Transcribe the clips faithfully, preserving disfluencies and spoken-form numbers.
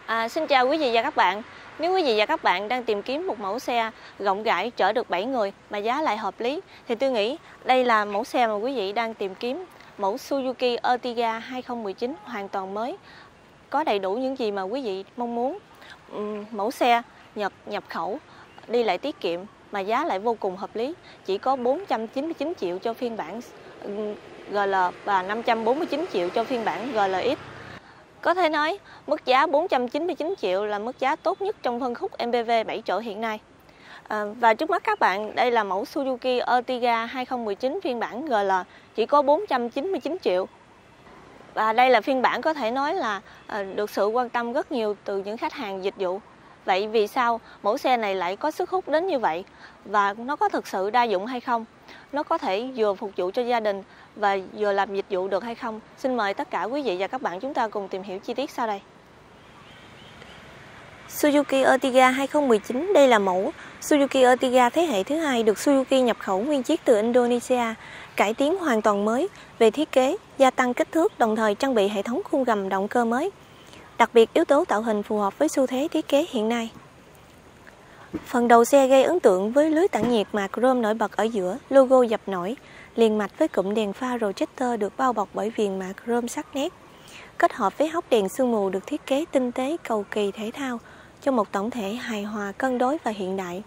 À, xin chào quý vị và các bạn. Nếu quý vị và các bạn đang tìm kiếm một mẫu xe rộng rãi chở được bảy người mà giá lại hợp lý thì tôi nghĩ đây là mẫu xe mà quý vị đang tìm kiếm. Mẫu Suzuki Ertiga hai không một chín hoàn toàn mới, có đầy đủ những gì mà quý vị mong muốn. Uhm, mẫu xe Nhật nhập khẩu, đi lại tiết kiệm mà giá lại vô cùng hợp lý, chỉ có bốn trăm chín mươi chín triệu cho phiên bản giê lờ và năm trăm bốn mươi chín triệu cho phiên bản giê lờ ích. Có thể nói, mức giá bốn trăm chín mươi chín triệu là mức giá tốt nhất trong phân khúc em pê vê bảy chỗ hiện nay. À, và trước mắt các bạn, đây là mẫu Suzuki Ertiga hai không một chín phiên bản giê lờ, chỉ có bốn trăm chín mươi chín triệu. Và đây là phiên bản có thể nói là à, được sự quan tâm rất nhiều từ những khách hàng dịch vụ. Vậy vì sao mẫu xe này lại có sức hút đến như vậy? Và nó có thực sự đa dụng hay không? Nó có thể vừa phục vụ cho gia đình và vừa làm dịch vụ được hay không? Xin mời tất cả quý vị và các bạn chúng ta cùng tìm hiểu chi tiết sau đây. Suzuki Ertiga hai không một chín, đây là mẫu Suzuki Ertiga thế hệ thứ hai được Suzuki nhập khẩu nguyên chiếc từ Indonesia, cải tiến hoàn toàn mới về thiết kế, gia tăng kích thước, đồng thời trang bị hệ thống khung gầm động cơ mới. Đặc biệt yếu tố tạo hình phù hợp với xu thế thiết kế hiện nay. Phần đầu xe gây ấn tượng với lưới tản nhiệt mạ chrome nổi bật ở giữa, logo dập nổi, liền mạch với cụm đèn pha projector được bao bọc bởi viền mạ chrome sắc nét, kết hợp với hốc đèn sương mù được thiết kế tinh tế, cầu kỳ, thể thao cho một tổng thể hài hòa, cân đối và hiện đại.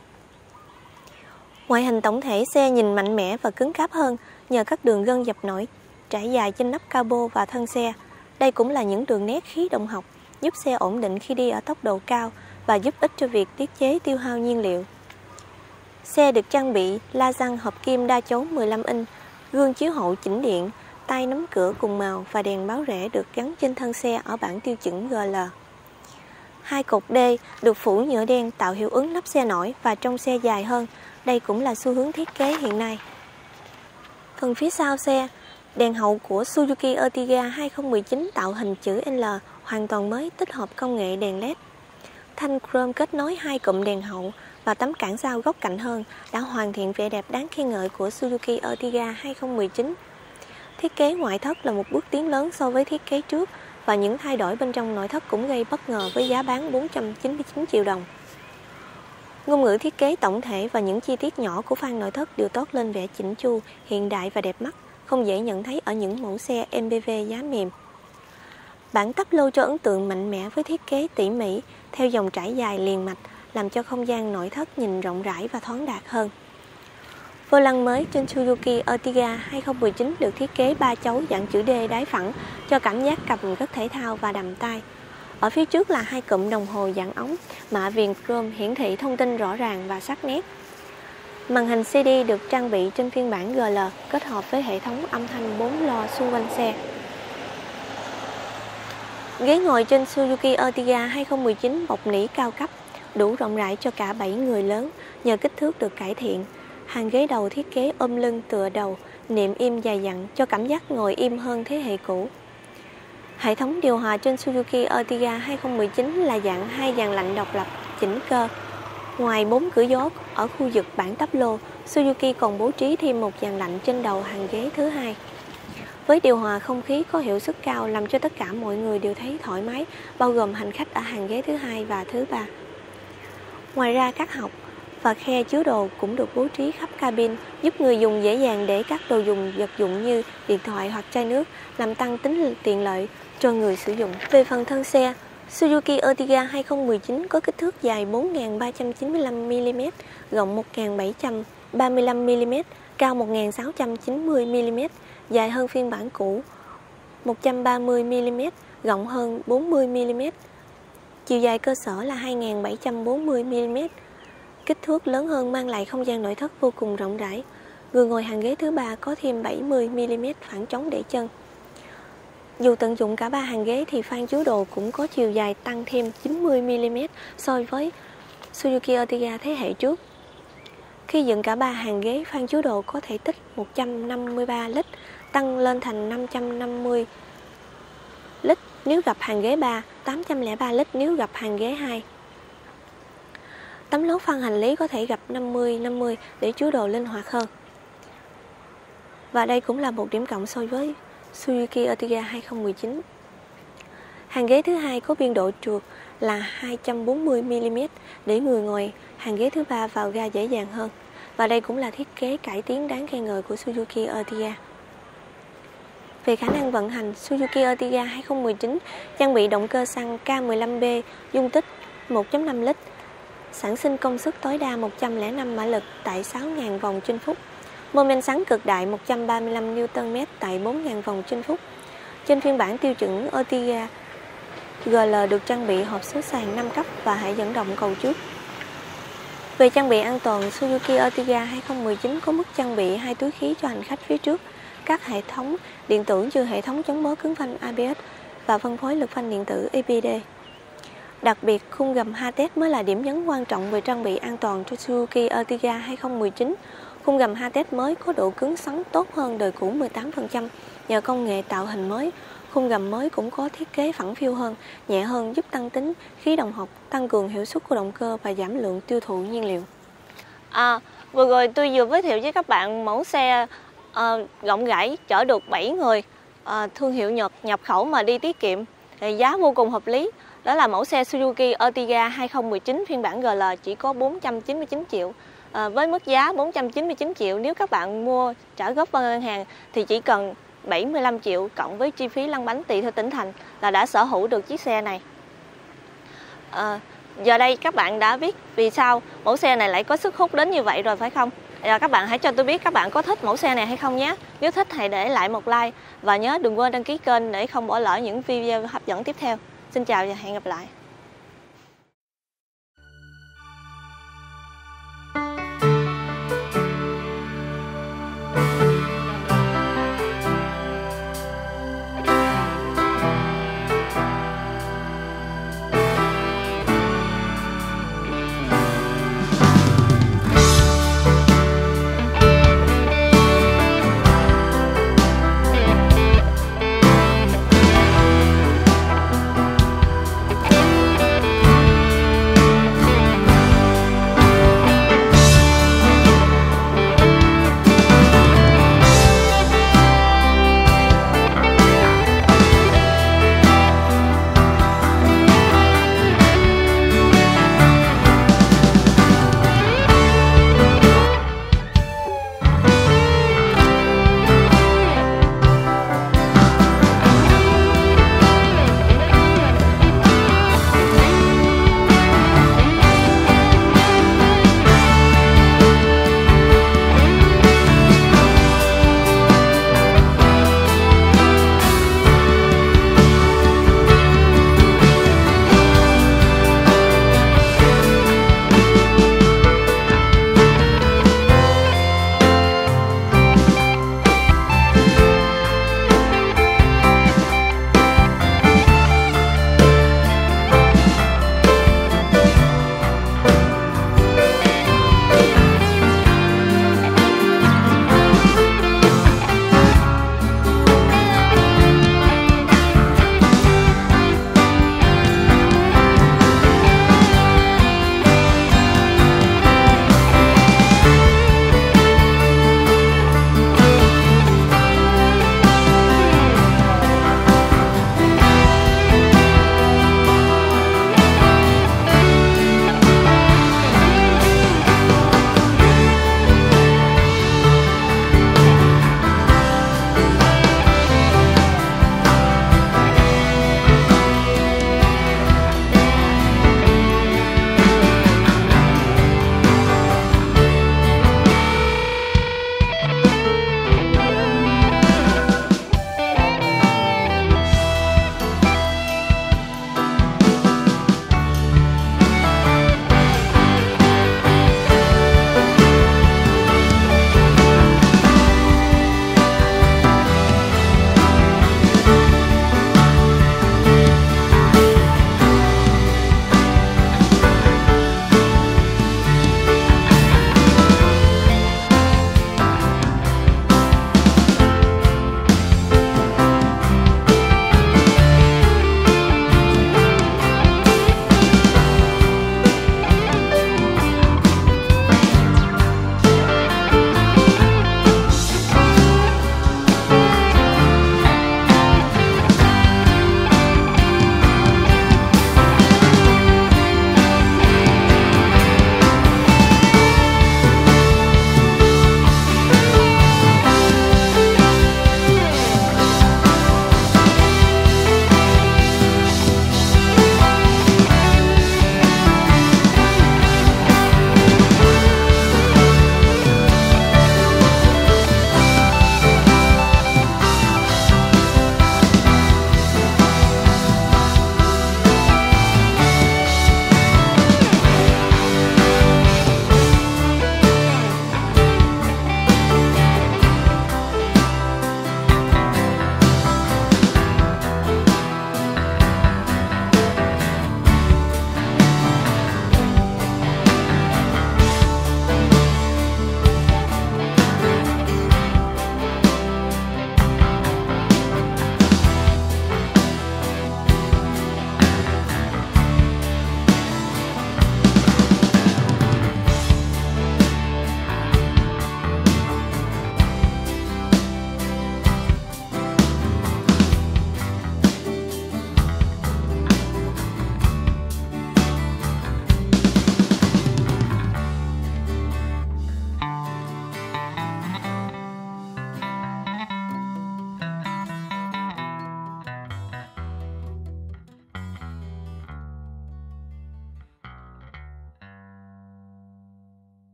Ngoại hình tổng thể xe nhìn mạnh mẽ và cứng cáp hơn nhờ các đường gân dập nổi trải dài trên nắp capo và thân xe. Đây cũng là những đường nét khí động học giúp xe ổn định khi đi ở tốc độ cao và giúp ích cho việc tiết chế tiêu hao nhiên liệu. Xe được trang bị la răng hợp kim đa chấu mười lăm inch, gương chiếu hậu chỉnh điện, tay nắm cửa cùng màu và đèn báo rẽ được gắn trên thân xe ở bản tiêu chuẩn giê lờ. Hai cột D được phủ nhựa đen tạo hiệu ứng nắp xe nổi và trong xe dài hơn. Đây cũng là xu hướng thiết kế hiện nay. Phần phía sau xe, đèn hậu của Suzuki Ertiga hai không một chín tạo hình chữ L hoàn toàn mới, tích hợp công nghệ đèn led. Thanh chrome kết nối hai cụm đèn hậu và tấm cản sau góc cạnh hơn đã hoàn thiện vẻ đẹp đáng khen ngợi của Suzuki Ertiga hai không một chín. Thiết kế ngoại thất là một bước tiến lớn so với thiết kế trước và những thay đổi bên trong nội thất cũng gây bất ngờ với giá bán bốn trăm chín mươi chín triệu đồng. Ngôn ngữ thiết kế tổng thể và những chi tiết nhỏ của khoang nội thất đều toát lên vẻ chỉnh chu, hiện đại và đẹp mắt, không dễ nhận thấy ở những mẫu xe em pê vê giá mềm. Bản tắp lô cho ấn tượng mạnh mẽ với thiết kế tỉ mỉ, theo dòng trải dài liền mạch, làm cho không gian nội thất nhìn rộng rãi và thoáng đạt hơn. Vô lăng mới trên Suzuki Ertiga hai không một chín được thiết kế ba chấu dạng chữ D đáy phẳng cho cảm giác cầm rất thể thao và đầm tay. Ở phía trước là hai cụm đồng hồ dạng ống, mạ viền chrome hiển thị thông tin rõ ràng và sắc nét. Màn hình xê đê được trang bị trên phiên bản giê lờ kết hợp với hệ thống âm thanh bốn loa xung quanh xe. Ghế ngồi trên Suzuki Ertiga hai không một chín bọc nỉ cao cấp, đủ rộng rãi cho cả bảy người lớn nhờ kích thước được cải thiện. Hàng ghế đầu thiết kế ôm lưng tựa đầu, nệm im dài dặn cho cảm giác ngồi im hơn thế hệ cũ. Hệ thống điều hòa trên Suzuki Ertiga hai không một chín là dạng hai dàn lạnh độc lập, chỉnh cơ. Ngoài bốn cửa gió ở khu vực bản tắp lô, Suzuki còn bố trí thêm một dàn lạnh trên đầu hàng ghế thứ hai. Với điều hòa không khí có hiệu suất cao làm cho tất cả mọi người đều thấy thoải mái, bao gồm hành khách ở hàng ghế thứ hai và thứ ba. Ngoài ra các hộc và khe chứa đồ cũng được bố trí khắp cabin, giúp người dùng dễ dàng để các đồ dùng vật dụng như điện thoại hoặc chai nước, làm tăng tính tiện lợi cho người sử dụng. Về phần thân xe, Suzuki Ertiga hai không một chín có kích thước dài bốn nghìn ba trăm chín mươi lăm mi li mét, rộng một nghìn bảy trăm ba mươi lăm mi li mét, cao một nghìn sáu trăm chín mươi mi li mét, dài hơn phiên bản cũ một trăm ba mươi mi li mét, rộng hơn bốn mươi mi li mét. Chiều dài cơ sở là hai nghìn bảy trăm bốn mươi mi li mét. Kích thước lớn hơn mang lại không gian nội thất vô cùng rộng rãi. Người ngồi hàng ghế thứ ba có thêm bảy mươi mi li mét phản chống để chân. Dù tận dụng cả ba hàng ghế thì khoang chứa đồ cũng có chiều dài tăng thêm chín mươi mi li mét so với Suzuki Ertiga thế hệ trước. Khi dựng cả ba hàng ghế, khoang chứa đồ có thể tích một trăm năm mươi ba lít, tăng lên thành năm trăm năm mươi lít nếu gặp hàng ghế ba, tám trăm lẻ ba lít nếu gặp hàng ghế hai. Tấm lốp khoang hành lý có thể gặp năm mươi năm mươi để chứa đồ linh hoạt hơn. Và đây cũng là một điểm cộng so với Suzuki Ertiga hai không một chín. Hàng ghế thứ hai có biên độ trượt là hai trăm bốn mươi mi li mét để người ngồi hàng ghế thứ ba vào ga dễ dàng hơn. Và đây cũng là thiết kế cải tiến đáng khen ngợi của Suzuki Ertiga. Về khả năng vận hành, Suzuki Ertiga hai không một chín trang bị động cơ xăng K mười lăm B dung tích một phẩy năm lít, sản sinh công suất tối đa một trăm lẻ năm mã lực tại sáu nghìn vòng trên phút. Mô men xoắn cực đại một trăm ba mươi lăm Newton mét tại bốn nghìn vòng trên phút. Trên phiên bản tiêu chuẩn, Ertiga giê lờ được trang bị hộp số sàn năm cấp và hệ dẫn động cầu trước. Về trang bị an toàn, Suzuki Ertiga hai không một chín có mức trang bị hai túi khí cho hành khách phía trước, các hệ thống điện tử như hệ thống chống bó cứng phanh A B S và phân phối lực phanh điện tử E P D. Đặc biệt, khung gầm hát ét mới là điểm nhấn quan trọng về trang bị an toàn cho Suzuki Ertiga hai không một chín. Khung gầm hát ét mới có độ cứng xoắn tốt hơn đời cũ mười tám phần trăm nhờ công nghệ tạo hình mới. Khung gầm mới cũng có thiết kế phẳng phiu hơn, nhẹ hơn, giúp tăng tính khí động học, tăng cường hiệu suất của động cơ và giảm lượng tiêu thụ nhiên liệu. À, vừa rồi tôi vừa giới thiệu với các bạn mẫu xe uh, rộng rãi chở được bảy người, uh, thương hiệu Nhật nhập khẩu mà đi tiết kiệm, giá vô cùng hợp lý. Đó là mẫu xe Suzuki Ertiga hai không một chín phiên bản giê lờ chỉ có bốn trăm chín mươi chín triệu. À, với mức giá bốn trăm chín mươi chín triệu, nếu các bạn mua trả góp vào ngân hàng thì chỉ cần bảy mươi lăm triệu cộng với chi phí lăn bánh tùy theo tỉnh thành là đã sở hữu được chiếc xe này. À, giờ đây các bạn đã biết vì sao mẫu xe này lại có sức hút đến như vậy rồi phải không? À, các bạn hãy cho tôi biết các bạn có thích mẫu xe này hay không nhé. Nếu thích hãy để lại một like và nhớ đừng quên đăng ký kênh để không bỏ lỡ những video hấp dẫn tiếp theo. Xin chào và hẹn gặp lại.